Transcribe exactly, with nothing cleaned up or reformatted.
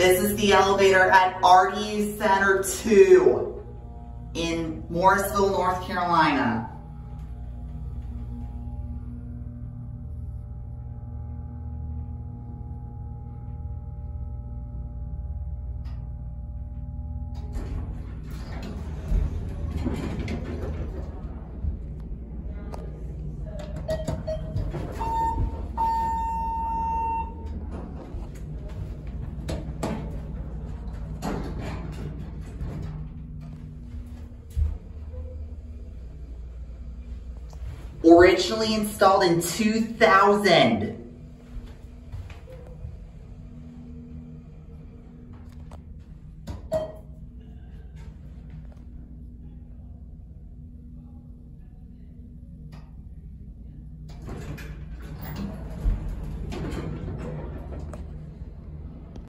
This is the elevator at R D U Center two in Morrisville, North Carolina. Originally installed in two thousand.